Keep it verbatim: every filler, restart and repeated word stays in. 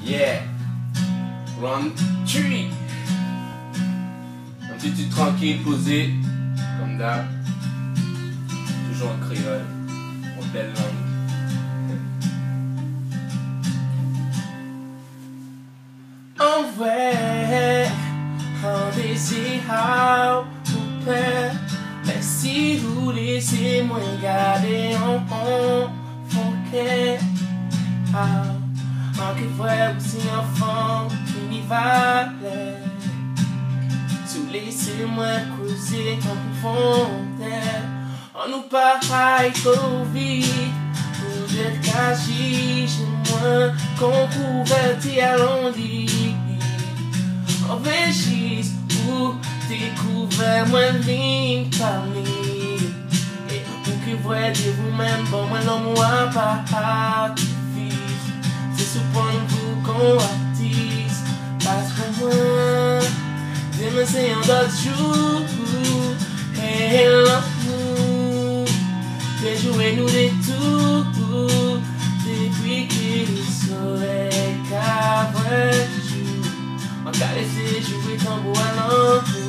Yeah. Round three. Un petit truc tranquille, posé, comme d'hab. Toujours en créole, en belle langue. En vrai, en désir, vous père. Mais si vous laissez-moi garder en fond, fond que, ah, en que vrai, vous si enfant, qui n'y va l'air. Si laissez-moi causer en profondeur, on nous pareil trop vite. Vous êtes cachés chez moi, qu'on convertit à l'on-dit. On végisse pour découvrir moins de lignes parmi. Et pour que vous voyez vous-même, bon, moi non, moi pas artifice. C'est supposé vous qu'on artiste. Parce que moi, demain c'est un autre jour. Et l'amour, fait jouer nous des tours. Depuis que le soleil cabre. On t'a laissé jouer tambour à l'entrée.